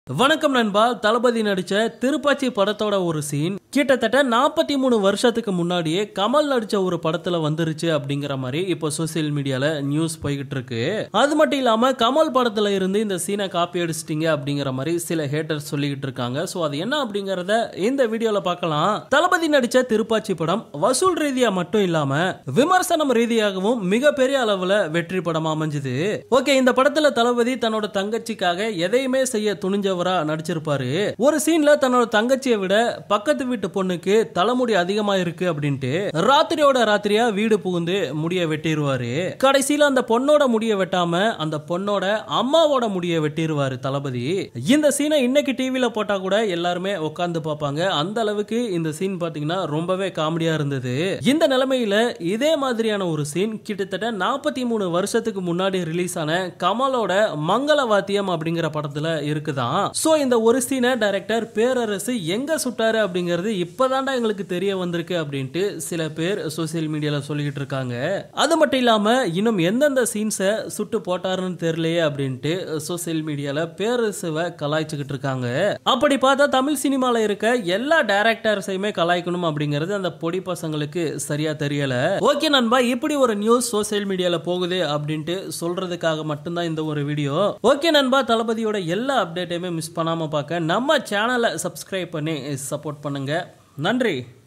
வணக்கம் நண்பா. தளபதி நடிச்ச திருப்பாச்சி படத்தோட ஒரு சீன் கிட்டத்தட்ட 43 வருஷத்துக்கு முன்னாடியே கமல் நடிச்ச ஒரு படத்துல வந்துருச்சு அப்படிங்கிற மாதிரி இப்போ சோசியல் மீடியால நியூஸ் போய்கிட்டு இருக்கு. அது மட்டும் இல்லாம கமல் படத்துல இருந்து இந்த சீனை காப்பி அடிச்சிட்டீங்க அப்படிங்கிற மாதிரி சில ஹேட்டர்ஸ் சொல்லிக்கிட்டு இருக்காங்க. சோ அது என்ன அப்படிங்கறத இந்த வீடியோல பார்க்கலாம். தளபதி நடிச்ச திருப்பாச்சி படம் வசூல் ரீதியா மட்டும் இல்லாம விமர்சனம் ரீதியாகவும் மிகப்பெரிய அளவுல வெற்றி படமா அமைஞ்சது. ஓகே, இந்த படத்துல தளபதி தன்னோட தங்கச்சிக்காக எதையுமே செய்ய துணிஞ்சவரா நடிச்சிருப்பாரு. ஒரு சீன்ல தன்னோட தங்கச்சியை விட பக்கத்து வீட்டு பொண்ணுக்கு தலைமுடி அதிகமா இருக்கு அப்படின்ட்டு ராத்திரியோட ராத்திரியா வீடு புகுந்து முடிய வெட்டிடுவாரு. கடைசியில அந்த பொண்ணோட முடிய வெட்டாம அந்த பொண்ணோட அம்மாவோட முடிய வெட்டிடுவாரு தளபதி. இந்த சீனை இன்னைக்கு டிவில போட்டா கூட எல்லாருமே உட்கார்ந்து பார்ப்பாங்க. அந்த அளவுக்கு இந்த சீன் பாத்தீங்கன்னா ரொம்பவே காமெடியா இருந்தது. இந்த நிலைமையில இதே மாதிரியான ஒரு சீன் கிட்டத்தட்ட 43 வருஷத்துக்கு முன்னாடி ரிலீஸ் ஆன கமலோட மங்களவாத்தியம் அப்படிங்கிற படத்துல இருக்குதான். சோ இந்த ஒரு சீனை டைரக்டர் பேரரசு எங்க சுட்டாரு அப்படிங்கிறது இப்பதான்டா எங்களுக்கு தெரிய வந்திருக்கு அப்படின்ட்டு சில பேர் சோசியல் மீடியால சொல்லிட்டு இருக்காங்க. அது மட்டும் இல்லாம இன்னும் எந்தெந்த சீன்ஸை சுட்டு போட்டாருன்னு தெரியலையே அப்படின்ட்டு சோசியல் மீடியால பேரரசுவை கலாய்ச்சிக்கிட்டு இருக்காங்க. அப்படி பார்த்தா தமிழ் சினிமால இருக்க எல்லா டைரக்டர்ஸையுமே கலாய்க்கணும் அப்படிங்கிறது அந்த பொடி பசங்களுக்கு சரியா தெரியல. ஓகே நண்பா, இப்படி ஒரு நியூஸ் சோசியல் மீடியால போகுது அப்படின்ட்டு சொல்றதுக்காக மட்டும்தான் இந்த ஒரு வீடியோ. ஓகே நண்பா, தளபதியோட எல்லா அப்டேட்டையுமே மிஸ் பண்ணாம பார்க்க நம்ம சேனலை சப்ஸ்கிரைப் பண்ணி சப்போர்ட் பண்ணுங்க. நன்றி.